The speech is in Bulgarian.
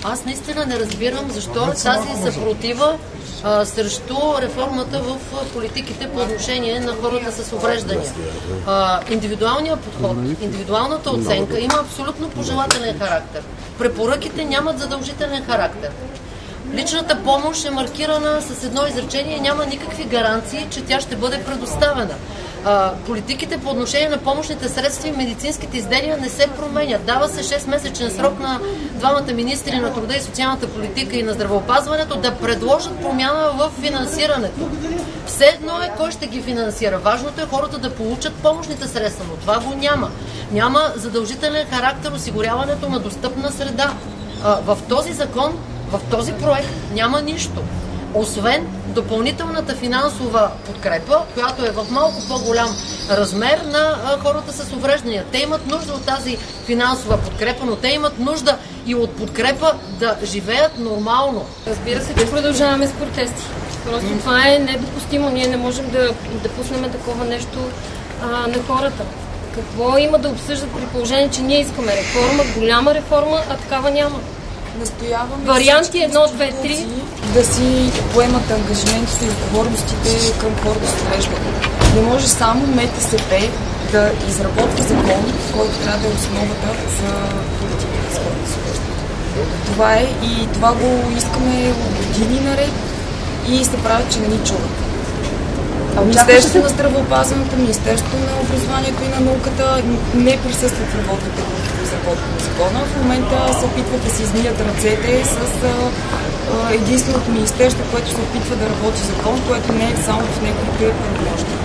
Аз наистина не разбирам защо тази съпротива срещу реформата в политиките по отношение на хората с увреждания. Индивидуалният подход, индивидуалната оценка има абсолютно пожелателен характер. Препоръките нямат задължителен характер. Личната помощ е маркирана с едно изречение и няма никакви гаранции, че тя ще бъде предоставена. Политиките по отношение на помощните средства и медицинските изделия не се променят. Дава се 6-месечен срок на двамата министри на труда и социалната политика и на здравеопазването да предложат промяна в финансирането. Все едно е кой ще ги финансира. Важното е хората да получат помощните средства, но това го няма. Няма задължителен характер осигуряването на достъпна среда. В този закон, в този проект няма нищо, освен допълнителната финансова подкрепа, която е в малко по-голям размер на хората с увреждания. Те имат нужда от тази финансова подкрепа, но те имат нужда и от подкрепа да живеят нормално. Разбира се, че продължаваме с протести. Просто това е недопустимо. Ние не можем да пуснем такова нещо на хората. Какво има да обсъждат при положение, че ние искаме реформа, голяма реформа, а такава няма? Настояваме варианти 1, 2, 3 да си поемат ангажиментите и отговорностите към хората с увреждания. Не може само МТСП да изработва закон, който трябва да е основата за политиката с хората с увреждания. Това е и това го искаме от години наред и се правят, че не ни чуват. Министерството на здравеопазването, Министерството на образованието и на науката не присъстват в работните групи по изработване на закона. В момента се опитват да си измият ръцете с единственото министерство, което се опитва да работи закон, което не е само в неговите правомощия.